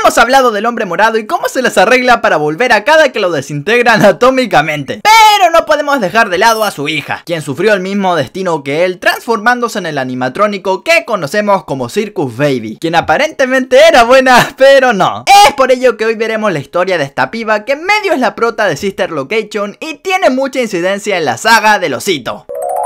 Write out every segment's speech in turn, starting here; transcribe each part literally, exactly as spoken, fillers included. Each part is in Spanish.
hemos hablado del hombre morado y cómo se les arregla para volver a cada que lo desintegran atómicamente. Pero no podemos dejar de lado a su hija, quien sufrió el mismo destino que él, transformándose en el animatrónico que conocemos como Circus Baby, quien aparentemente era buena, pero no. Es por ello que hoy veremos la historia de esta piba que en medio es la prota de Sister Location y tiene mucha incidencia en la saga del osito.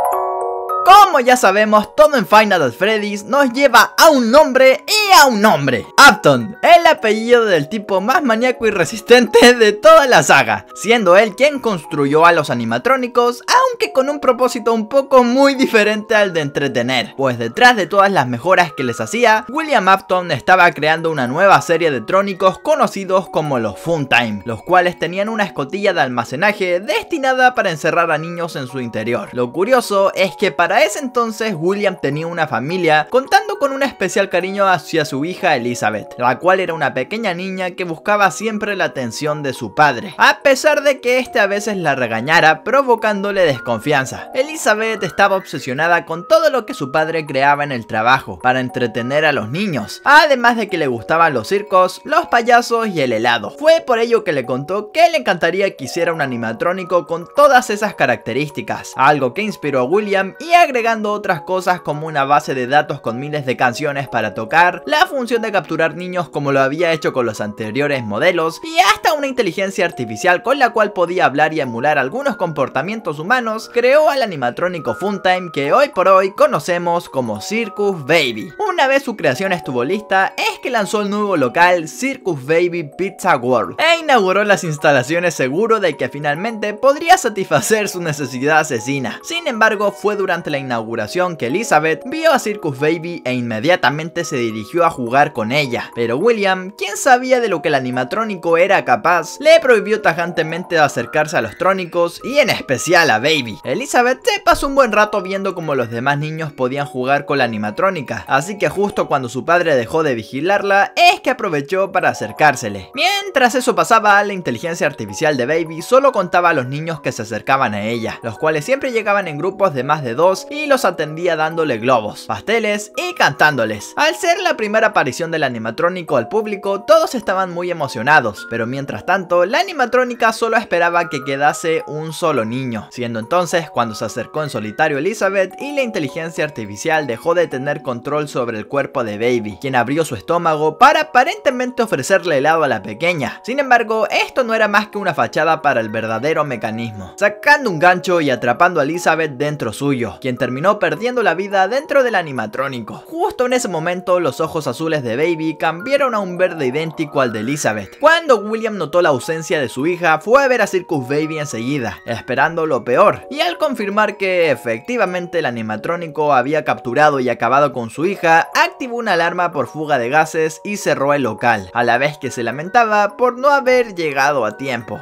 Como ya sabemos, todo en Five Nights at Freddy's nos lleva a un nombre y a un nombre. Upton, el apellido del tipo más maníaco y resistente de toda la saga, siendo él quien construyó a los animatrónicos, aunque con un propósito un poco muy diferente al de entretener, pues detrás de todas las mejoras que les hacía, William Upton estaba creando una nueva serie de trónicos conocidos como los Funtime, los cuales tenían una escotilla de almacenaje destinada para encerrar a niños en su interior. Lo curioso es que para Para ese entonces William tenía una familia, contando con un especial cariño hacia su hija Elizabeth, la cual era una pequeña niña que buscaba siempre la atención de su padre, a pesar de que este a veces la regañara, provocándole desconfianza. Elizabeth estaba obsesionada con todo lo que su padre creaba en el trabajo, para entretener a los niños, además de que le gustaban los circos, los payasos y el helado. Fue por ello que le contó que le encantaría que hiciera un animatrónico con todas esas características, algo que inspiró a William, y agregando otras cosas como una base de datos con miles de canciones para tocar, la función de capturar niños como lo había hecho con los anteriores modelos, y hasta una inteligencia artificial con la cual podía hablar y emular algunos comportamientos humanos, creó al animatrónico Funtime que hoy por hoy conocemos como Circus Baby. Una vez su creación estuvo lista, es que lanzó el nuevo local Circus Baby Pizza World e inauguró las instalaciones seguro de que finalmente podría satisfacer su necesidad asesina. Sin embargo, fue durante la inauguración que Elizabeth vio a Circus Baby e inmediatamente se dirigió a jugar con ella, pero William, quien sabía de lo que el animatrónico era capaz, le prohibió tajantemente acercarse a los trónicos y en especial a Baby. Elizabeth se pasó un buen rato viendo cómo los demás niños podían jugar con la animatrónica, así que justo cuando su padre dejó de vigilarla es que aprovechó para acercársele. Mientras eso pasaba, la inteligencia artificial de Baby solo contaba a los niños que se acercaban a ella, los cuales siempre llegaban en grupos de más de dos y los atendía dándole globos, pasteles y cantándoles. Al ser la primera aparición del animatrónico al público, todos estaban muy emocionados, pero mientras tanto, la animatrónica solo esperaba que quedase un solo niño, siendo entonces cuando se acercó en solitario Elizabeth y la inteligencia artificial dejó de tener control sobre el cuerpo de Baby, quien abrió su estómago para aparentemente ofrecerle helado a la pequeña. Sin embargo, esto no era más que una fachada para el verdadero mecanismo, sacando un gancho y atrapando a Elizabeth dentro suyo, quien terminó perdiendo la vida dentro del animatrónico. Justo en ese momento, los ojos azules de Baby cambiaron a un verde idéntico al de Elizabeth. Cuando William notó la ausencia de su hija, fue a ver a Circus Baby enseguida, esperando lo peor, y al confirmar que efectivamente el animatrónico había capturado y acabado con su hija, activó una alarma por fuga de gases y cerró el local, a la vez que se lamentaba por no haber llegado a tiempo.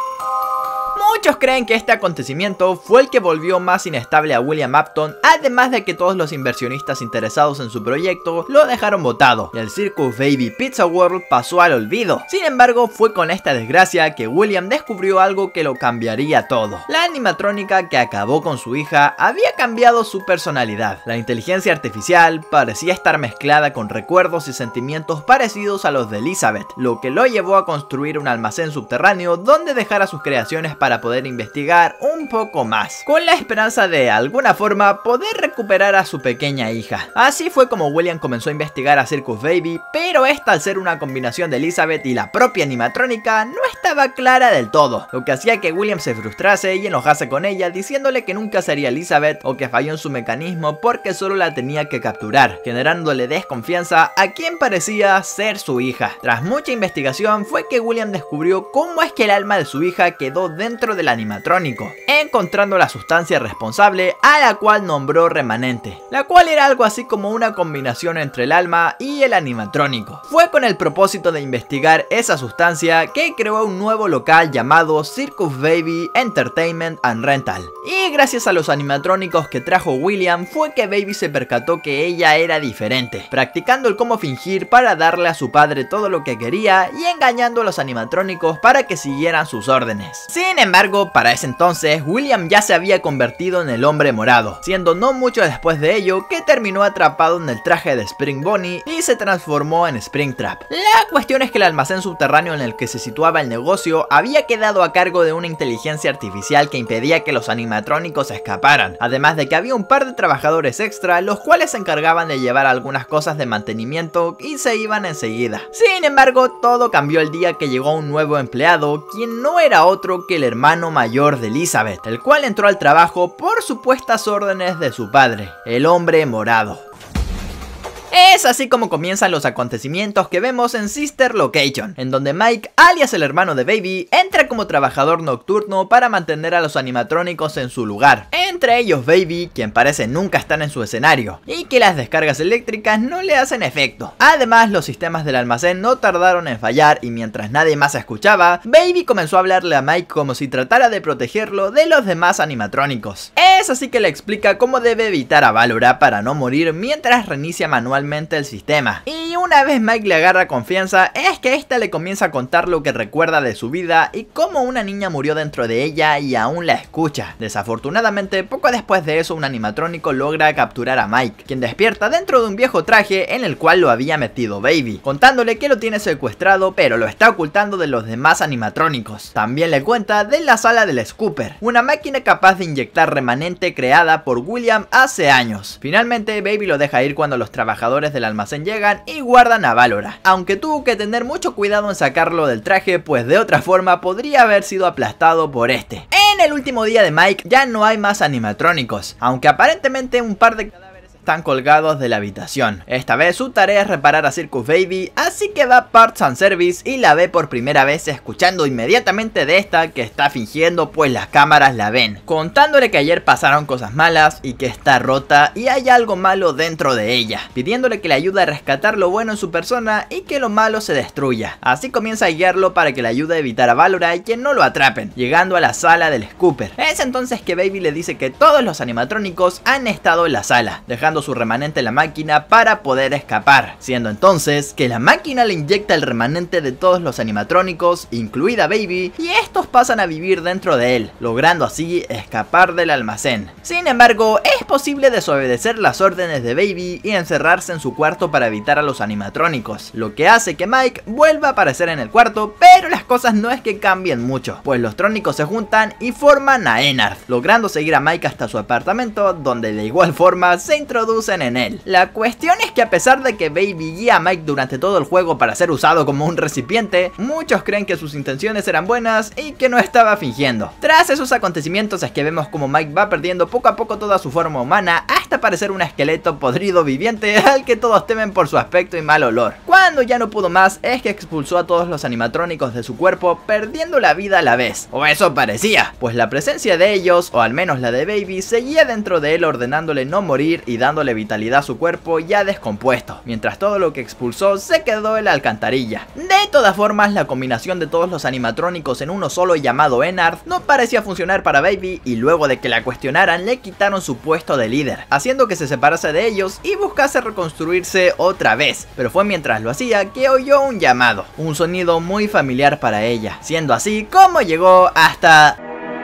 Muchos creen que este acontecimiento fue el que volvió más inestable a William Upton, además de que todos los inversionistas interesados en su proyecto lo dejaron botado y el Circus Baby Pizza World pasó al olvido. Sin embargo, fue con esta desgracia que William descubrió algo que lo cambiaría todo. La animatrónica que acabó con su hija había cambiado su personalidad. La inteligencia artificial parecía estar mezclada con recuerdos y sentimientos parecidos a los de Elizabeth, lo que lo llevó a construir un almacén subterráneo donde dejara sus creaciones para poder investigar un poco más, con la esperanza de alguna forma poder recuperar a su pequeña hija. Así fue como William comenzó a investigar a Circus Baby, pero esta, al ser una combinación de Elizabeth y la propia animatrónica, no estaba clara del todo, lo que hacía que William se frustrase y enojase con ella, diciéndole que nunca sería Elizabeth o que falló en su mecanismo porque solo la tenía que capturar, generándole desconfianza a quien parecía ser su hija. Tras mucha investigación fue que William descubrió cómo es que el alma de su hija quedó dentro del animatrónico, encontrando la sustancia responsable, a la cual nombró remanente, la cual era algo así como una combinación entre el alma y el animatrónico. Fue con el propósito de investigar esa sustancia que creó un nuevo local llamado Circus Baby Entertainment and Rental, y gracias a los animatrónicos que trajo William fue que Baby se percató que ella era diferente, practicando el cómo fingir para darle a su padre todo lo que quería y engañando a los animatrónicos para que siguieran sus órdenes. Sin embargo, embargo, para ese entonces, William ya se había convertido en el hombre morado, siendo no mucho después de ello que terminó atrapado en el traje de Spring Bonnie y se transformó en Springtrap. La cuestión es que el almacén subterráneo en el que se situaba el negocio había quedado a cargo de una inteligencia artificial que impedía que los animatrónicos escaparan, además de que había un par de trabajadores extra los cuales se encargaban de llevar algunas cosas de mantenimiento y se iban enseguida. Sin embargo, todo cambió el día que llegó un nuevo empleado, quien no era otro que el hermano mayor de Elizabeth, el cual entró al trabajo por supuestas órdenes de su padre, el hombre morado. Es así como comienzan los acontecimientos que vemos en Sister Location, en donde Mike, alias el hermano de Baby, entra como trabajador nocturno para mantener a los animatrónicos en su lugar. Entre ellos Baby, quien parece nunca estar en su escenario, y que las descargas eléctricas no le hacen efecto. Además, los sistemas del almacén no tardaron en fallar y mientras nadie más escuchaba, Baby comenzó a hablarle a Mike como si tratara de protegerlo de los demás animatrónicos. Es así que le explica cómo debe evitar a Valora para no morir mientras reinicia manualmente el sistema. Y una vez Mike le agarra confianza, es que esta le comienza a contar lo que recuerda de su vida y cómo una niña murió dentro de ella y aún la escucha. Desafortunadamente, poco después de eso un animatrónico logra capturar a Mike, quien despierta dentro de un viejo traje en el cual lo había metido Baby, contándole que lo tiene secuestrado pero lo está ocultando de los demás animatrónicos. También le cuenta de la sala del Scooper, una máquina capaz de inyectar remanente creada por William hace años. Finalmente Baby lo deja ir cuando los trabajadores del almacén llegan y guardan a Valora, aunque tuvo que tener mucho cuidado en sacarlo del traje, pues de otra forma podría haber sido aplastado por este. En el último día de Mike ya no hay más animatrónicos, aunque aparentemente un par de cadáveres están colgados de la habitación. Esta vez su tarea es reparar a Circus Baby, así que va a Parts and Service y la ve por primera vez, escuchando inmediatamente de esta que está fingiendo pues las cámaras la ven, contándole que ayer pasaron cosas malas y que está rota y hay algo malo dentro de ella, pidiéndole que le ayude a rescatar lo bueno en su persona y que lo malo se destruya. Así comienza a guiarlo para que le ayude a evitar a Valora y que no lo atrapen, llegando a la sala del Scooper. Es entonces que Baby le dice que todos los animatrónicos han estado en la sala, dejando su remanente en la máquina para poder escapar, siendo entonces que la máquina le inyecta el remanente de todos los animatrónicos, incluida Baby, y estos pasan a vivir dentro de él, logrando así escapar del almacén. Sin embargo, es posible desobedecer las órdenes de Baby y encerrarse en su cuarto para evitar a los animatrónicos, lo que hace que Mike vuelva a aparecer en el cuarto, pero las cosas no es que cambien mucho, pues los trónicos se juntan y forman a Ennard, logrando seguir a Mike hasta su apartamento, donde de igual forma se introducen en él. La cuestión es que a pesar de que Baby guía a Mike durante todo el juego para ser usado como un recipiente, muchos creen que sus intenciones eran buenas y que no estaba fingiendo. Tras esos acontecimientos es que vemos como Mike va perdiendo poco a poco toda su forma humana hasta parecer un esqueleto podrido viviente al que todos temen por su aspecto y mal olor. Cuando ya no pudo más es que expulsó a todos los animatrónicos de su cuerpo, perdiendo la vida a la vez, o eso parecía, pues la presencia de ellos, o al menos la de Baby, seguía dentro de él ordenándole no morir y dándole vitalidad a su cuerpo ya descompuesto, mientras todo lo que expulsó se quedó en la alcantarilla. De todas formas, la combinación de todos los animatrónicos en uno solo llamado Ennard no parecía funcionar para Baby y luego de que la cuestionaran le quitaron su puesto de líder, haciendo que se separase de ellos y buscase reconstruirse otra vez, pero fue mientras lo hacía que oyó un llamado, un sonido muy familiar para ella, siendo así como llegó hasta...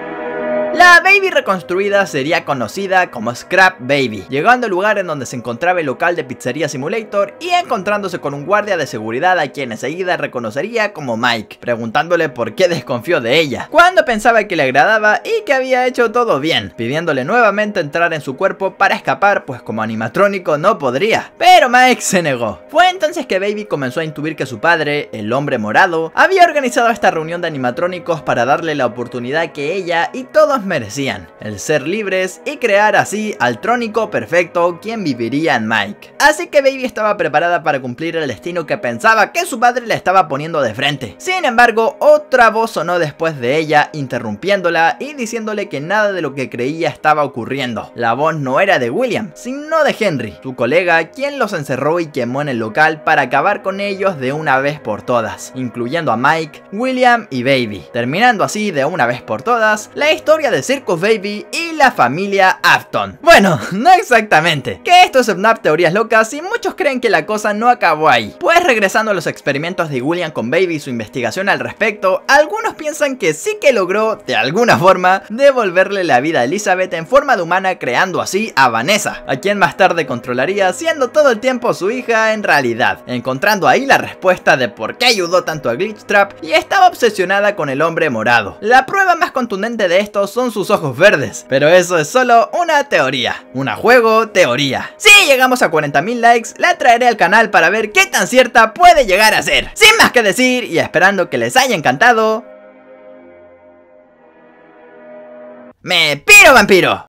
La Baby reconstruida sería conocida como Scrap Baby, llegando al lugar en donde se encontraba el local de Pizzería Simulator y encontrándose con un guardia de seguridad a quien enseguida reconocería como Mike, preguntándole por qué desconfió de ella, cuando pensaba que le agradaba y que había hecho todo bien, pidiéndole nuevamente entrar en su cuerpo para escapar, pues como animatrónico no podría, pero Mike se negó. Fue entonces que Baby comenzó a intuir que su padre, el hombre morado, había organizado esta reunión de animatrónicos para darle la oportunidad que ella y todos merecían, el ser libres y crear así al trónico perfecto quien viviría en Mike. Así que Baby estaba preparada para cumplir el destino que pensaba que su padre le estaba poniendo de frente. Sin embargo, otra voz sonó después de ella, interrumpiéndola y diciéndole que nada de lo que creía estaba ocurriendo. La voz no era de William, sino de Henry, su colega, quien los encerró y quemó en el local para acabar con ellos de una vez por todas, incluyendo a Mike, William y Baby, terminando así de una vez por todas la historia de Circus Baby y la familia Afton. Bueno, no exactamente, que esto es FNAF teorías locas y muchos creen que la cosa no acabó ahí, pues regresando a los experimentos de William con Baby y su investigación al respecto, algunos piensan que sí que logró, de alguna forma, devolverle la vida a Elizabeth en forma de humana, creando así a Vanessa, a quien más tarde controlaría, siendo todo el tiempo su hija en realidad, encontrando ahí la respuesta de por qué ayudó tanto a Glitchtrap y estaba obsesionada con el hombre morado. La prueba más contundente de esto son sus ojos verdes, pero eso es solo una teoría, una juego teoría. Si llegamos a cuarenta mil likes, la traeré al canal para ver qué tan cierta puede llegar a ser. Sin más que decir y esperando que les haya encantado, ¡me piro, vampiro!